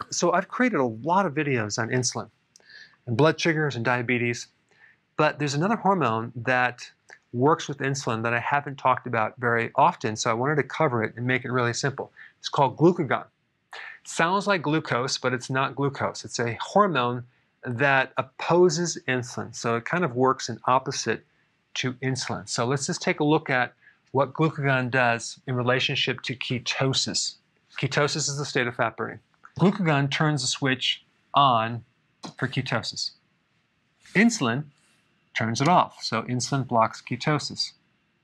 So I've created a lot of videos on insulin and blood sugars and diabetes, but there's another hormone that works with insulin that I haven't talked about very often, so I wanted to cover it and make it really simple. It's called glucagon. Sounds like glucose, but it's not glucose. It's a hormone that opposes insulin, so it kind of works in opposite to insulin. So let's just take a look at what glucagon does in relationship to ketosis. Ketosis is the state of fat burning. Glucagon turns the switch on for ketosis. Insulin turns it off, so insulin blocks ketosis.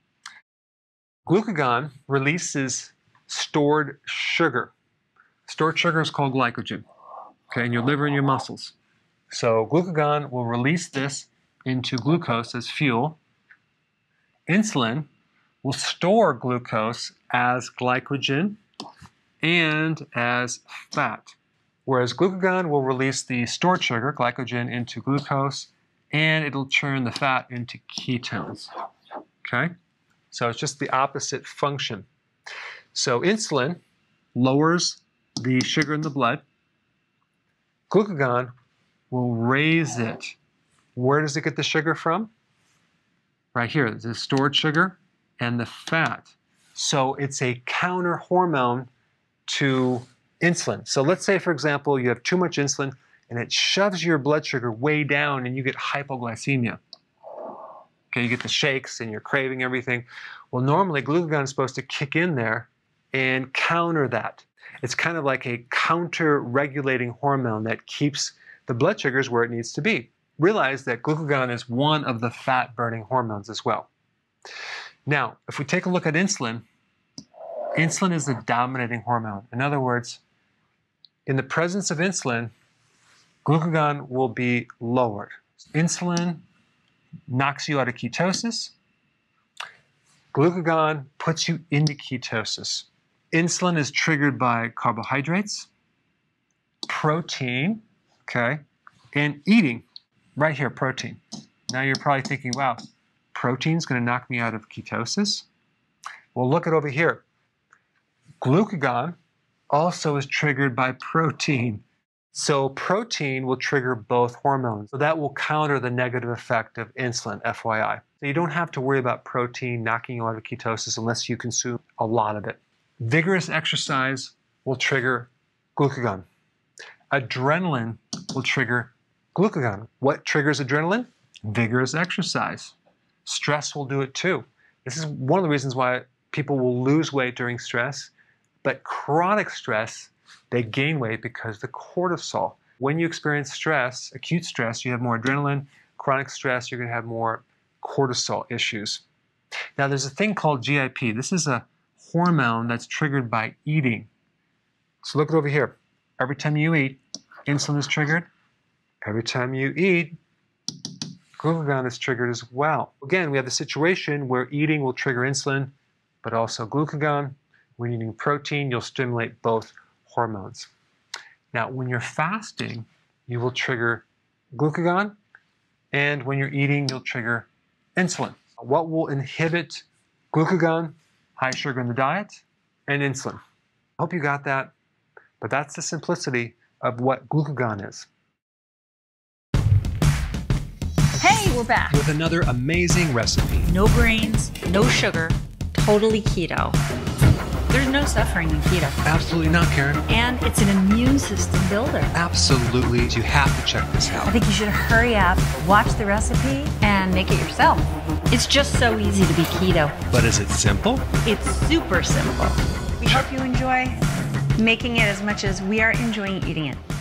Glucagon releases stored sugar. Stored sugar is called glycogen, okay, in your liver and your muscles. So glucagon will release this into glucose as fuel. Insulin will store glucose as glycogen and as fat, whereas glucagon will release the stored sugar, glycogen, into glucose, and it'll turn the fat into ketones, okay? So it's just the opposite function. So insulin lowers the sugar in the blood. Glucagon will raise it. Where does it get the sugar from? Right here, the stored sugar and the fat. So it's a counter hormone to insulin. So let's say, for example, you have too much insulin and it shoves your blood sugar way down and you get hypoglycemia. Okay, you get the shakes and you're craving everything. Well, normally glucagon is supposed to kick in there and counter that. It's kind of like a counter-regulating hormone that keeps the blood sugars where it needs to be. Realize that glucagon is one of the fat-burning hormones as well. Now, if we take a look at insulin, insulin is the dominating hormone. In other words, in the presence of insulin, glucagon will be lowered. Insulin knocks you out of ketosis. Glucagon puts you into ketosis. Insulin is triggered by carbohydrates, protein, okay, and eating. Right here, protein. Now you're probably thinking, wow, protein's going to knock me out of ketosis? Well, look at over here. Glucagon also is triggered by protein. So protein will trigger both hormones. So that will counter the negative effect of insulin, FYI. So you don't have to worry about protein knocking you out of ketosis unless you consume a lot of it. Vigorous exercise will trigger glucagon. Adrenaline will trigger glucagon. What triggers adrenaline? Vigorous exercise. Stress will do it too. This is one of the reasons why people will lose weight during stress, but chronic stress, they gain weight because the cortisol. When you experience stress, acute stress, you have more adrenaline. Chronic stress, you're going to have more cortisol issues. Now, there's a thing called GIP. This is a hormone that's triggered by eating. So look at over here. Every time you eat, insulin is triggered. Every time you eat, glucagon is triggered as well. Again, we have the situation where eating will trigger insulin, but also glucagon. When eating protein, you'll stimulate both hormones. Now, when you're fasting, you will trigger glucagon, and when you're eating, you'll trigger insulin. What will inhibit glucagon? High sugar in the diet and insulin. I hope you got that, but that's the simplicity of what glucagon is. Hey, we're back With another amazing recipe. no grains, no sugar, totally keto. There's no suffering in keto. Absolutely not, Karen. And it's an immune system builder. Absolutely. You have to check this out. I think you should hurry up, watch the recipe, and make it yourself. It's just so easy to be keto. But is it simple? It's super simple. We hope you enjoy making it as much as we are enjoying eating it.